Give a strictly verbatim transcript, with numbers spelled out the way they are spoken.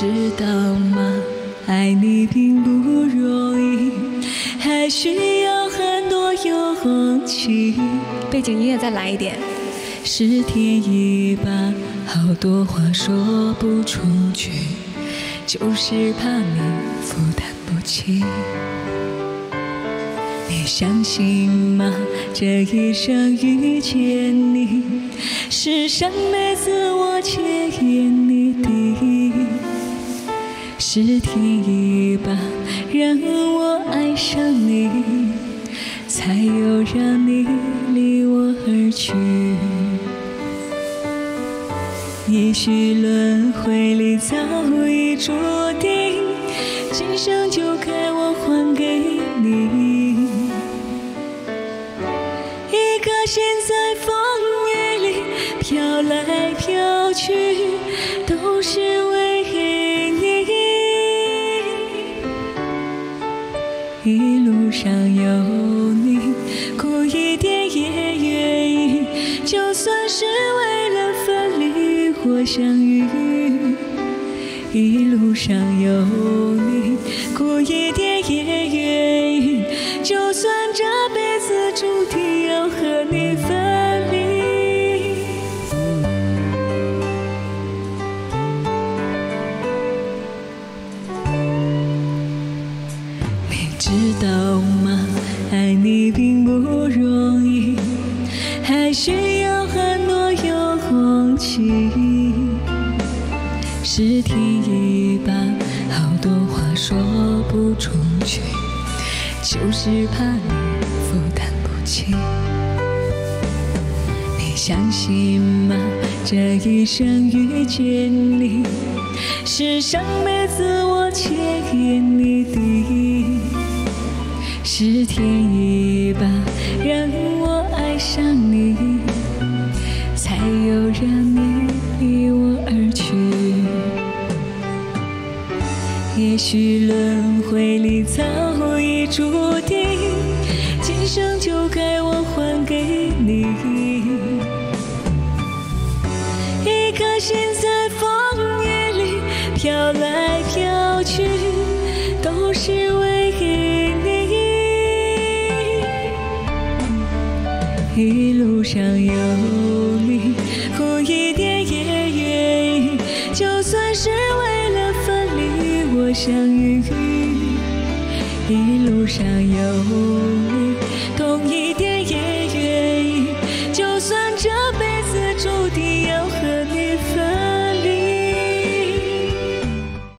知道吗？爱你并不容易，还需要很多勇气。 背景音乐再来一点。 是天意吧，好多话说不出去，就是怕你负担不起。你相信吗？这一生遇见你，是上辈子我千言一地。是天意吧，让我爱上你，才有让你离我而去。也许轮回里早已注定，今生就该我还给你。一个心在风雨里飘来飘去，都是为你。一路上有你，苦一点也愿意，就算是为了分离或相遇。一路上有你，苦一点也愿意，就算这辈子注定要和你分离。你知道吗？爱你并不容易，还需要很多勇气。是天意吧，好多话说不出去，就是怕你负担不起。你相信吗？这一生遇见你，是上辈子我千言一地。是天意吧，让我爱上你，才有让你离我而去。也许轮回里早已注定，今生就该我还给你。一颗心在风雨里飘来飘去，都是为你。一路上有你，苦一点也愿意，就算是为了分离或相遇。一路上有